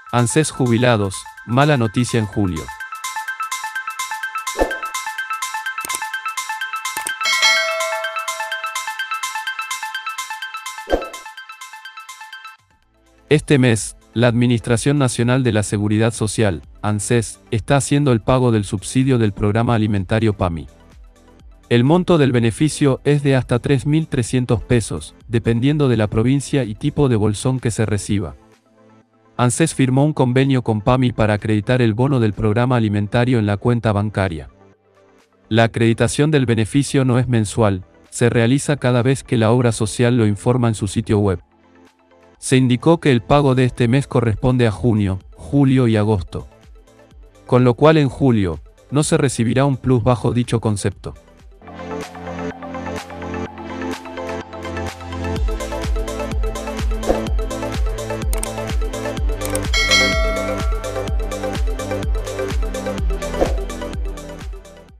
ANSES jubilados, mala noticia en julio. Este mes, la Administración Nacional de la Seguridad Social, ANSES, está haciendo el pago del subsidio del programa alimentario PAMI. El monto del beneficio es de hasta 3.300 pesos, dependiendo de la provincia y tipo de bolsón que se reciba. ANSES firmó un convenio con PAMI para acreditar el bono del programa alimentario en la cuenta bancaria. La acreditación del beneficio no es mensual, se realiza cada vez que la obra social lo informa en su sitio web. Se indicó que el pago de este mes corresponde a junio, julio y agosto. Con lo cual en julio, no se recibirá un plus bajo dicho concepto.